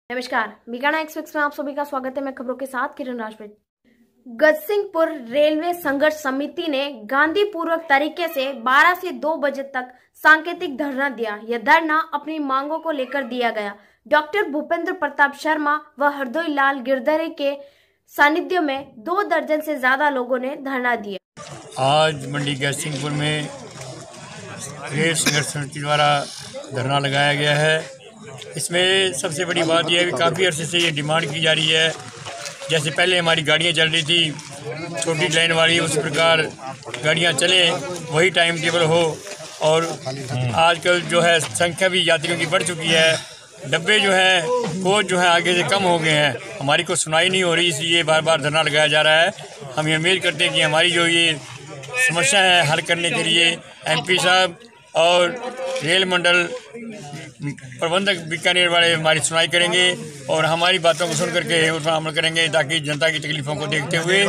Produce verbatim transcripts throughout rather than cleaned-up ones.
नमस्कार, बीकानेर एक्सप्रेस में आप सभी का स्वागत है। मैं खबरों के साथ किरण राजपूत। गजसिंहपुर रेलवे संघर्ष समिति ने गांधी पूर्वक तरीके से बारह से दो बजे तक सांकेतिक धरना दिया। यह धरना अपनी मांगों को लेकर दिया गया। डॉक्टर भूपेंद्र प्रताप शर्मा व हरदोई लाल गिरधरे के सानिध्य में दो दर्जन से ज्यादा लोगों ने धरना दिया। आज मंडी गजसिंहपुर में रेल संघर्ष समिति द्वारा धरना लगाया गया है। इसमें सबसे बड़ी बात यह है कि काफ़ी अर्से से ये डिमांड की जा रही है। जैसे पहले हमारी गाड़ियाँ चल रही थी छोटी लाइन वाली, उस प्रकार गाड़ियाँ चलें, वही टाइम टेबल हो। और आजकल जो है संख्या भी यात्रियों की बढ़ चुकी है, डब्बे जो हैं वो जो है आगे से कम हो गए हैं। हमारी को सुनाई नहीं हो रही, इसलिए बार बार धरना लगाया जा रहा है। हम ये उम्मीद करते हैं कि हमारी जो ये समस्या है हल करने के लिए एमपी साहब और रेल मंडल प्रबंधक बीकानेर वाले हमारी सुनाई करेंगे और हमारी बातों को सुन करके उस पर अमल करेंगे, ताकि जनता की तकलीफों को देखते हुए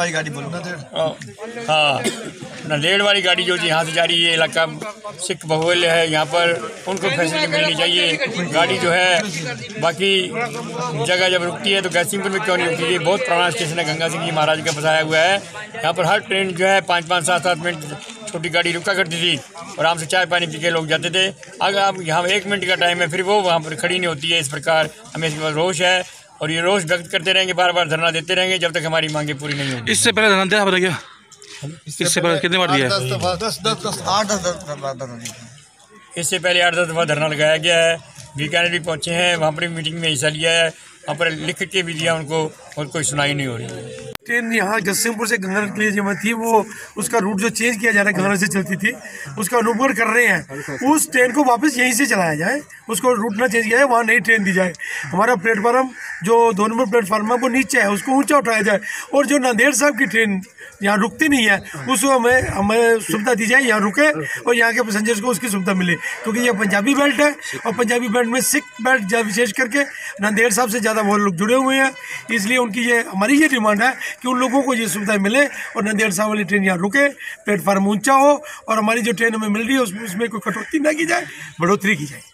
हाँ न रेल वाली गाड़ी जो यहाँ से जा रही है, इलाका सिख बहुल्य है, यहाँ पर उनको फैसिलिटी मिलनी चाहिए। गाड़ी जो है बाकी जगह जब रुकती है तो गजसिंहपुर में क्यों नहीं रुकती है? बहुत पुराना स्टेशन है, गंगा सिंह जी महाराज का बसाया हुआ है। यहाँ पर हर ट्रेन जो है पाँच पाँच सात सात मिनट छोटी गाड़ी रुका करती थी और आराम से चाय पानी पी के लोग जाते थे। अगर आप यहाँ एक मिनट का टाइम है फिर वो वहाँ पर खड़ी नहीं होती है। इस प्रकार हमें इसके बाद रोष है और ये रोष व्यक्त करते रहेंगे, बार बार धरना देते रहेंगे जब तक हमारी मांगे पूरी नहीं होगी। इससे पहले धरना दिया क्या? इससे पहले कितने बार दिया? इससे पहले आठ दस दफ़ा धरना लगाया गया है। बीकानेर भी पहुँचे हैं, वहाँ पर मीटिंग में हिस्सा लिया है, वहाँ पर लिख के भी दिया उनको, और कोई सुनाई नहीं हो रही है। ट्रेन यहाँ गजसिंहपुर से गंगानगर के लिए जब थी, वो उसका रूट जो चेंज किया जा रहा है, गंगानगर से चलती थी, उसका अनुकूल कर रहे हैं। उस ट्रेन को वापस यहीं से चलाया जाए, उसको रूट ना चेंज किया जाए, वहाँ नई ट्रेन दी जाए। हमारा प्लेटफार्म जो दो नंबर प्लेटफार्म है वो नीचे है, उसको ऊंचा उठाया जाए। और जो नांदेड़ साहब की ट्रेन यहाँ रुकती नहीं है, उसको हमें हमें सुविधा दी जाए, यहाँ रुके और यहाँ के पैसेंजर्स को उसकी सुविधा मिले, क्योंकि ये पंजाबी बेल्ट है और पंजाबी बेल्ट में सिख बेल्ट विशेष करके नांदेड़ साहब से ज़्यादा वो लोग जुड़े हुए हैं। इसलिए उनकी ये हमारी ये डिमांड है कि उन लोगों को ये सुविधा मिले और नांदेड़ साहब वाली ट्रेन यहाँ रुके, प्लेटफार्म ऊंचा हो और हमारी जो ट्रेन हमें मिल रही है उसमें उसमें कोई कटौती ना की जाए, बढ़ोतरी की जाए।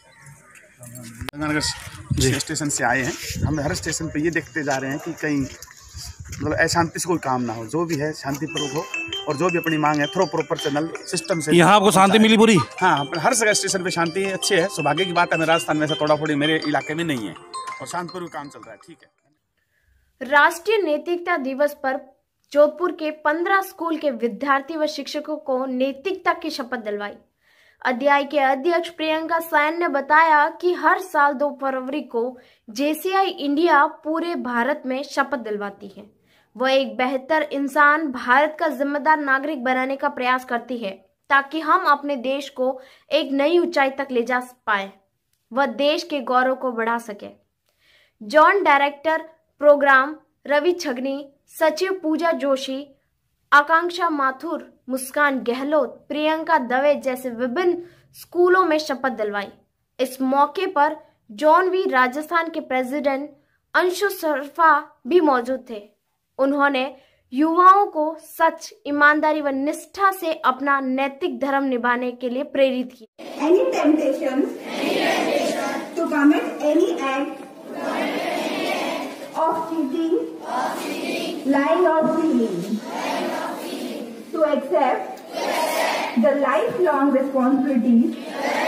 गंगानगर स्टेशन से आए हैं, हम हर स्टेशन पे ये देखते जा रहे हैं कि कहीं मतलब अशांति से कोई काम ना हो, जो भी है शांतिपूर्वक हो और जो भी अपनी मांग है थ्रो प्रॉपर चैनल सिस्टम से। यहाँ आपको शांति मिली पूरी? हाँ, हर जगह स्टेशन पे शांति अच्छी है। सौभाग्य की बात है, मैं राजस्थान में ऐसा तोड़ा फोड़ी मेरे इलाके में नहीं है और शांतिपूर्वक काम चल रहा है। ठीक है। राष्ट्रीय नैतिकता दिवस पर जोधपुर के पंद्रह स्कूल के विद्यार्थी व शिक्षकों को नैतिकता की शपथ दिलवाई। अध्याय के अध्यक्ष प्रियंका सैन ने बताया कि हर साल दो फरवरी को जेसीआई इंडिया पूरे भारत में शपथ दिलवाती है। वह एक बेहतर इंसान, भारत का जिम्मेदार नागरिक बनाने का प्रयास करती है, ताकि हम अपने देश को एक नई ऊंचाई तक ले जा पाए, वह देश के गौरव को बढ़ा सके। Joint director program Ravi Chhagani, सचिव पूजा जोशी, आकांक्षा माथुर, मुस्कान गहलोत, प्रियंका दवे जैसे विभिन्न स्कूलों में शपथ दिलवाई। इस मौके पर जॉन वी राजस्थान के प्रेसिडेंट अंशु सरफा भी मौजूद थे। उन्होंने युवाओं को सच, ईमानदारी व निष्ठा से अपना नैतिक धर्म निभाने के लिए प्रेरित किया। Any temptation to commit any act of cheating, lying or stealing, to accept the lifelong responsibilities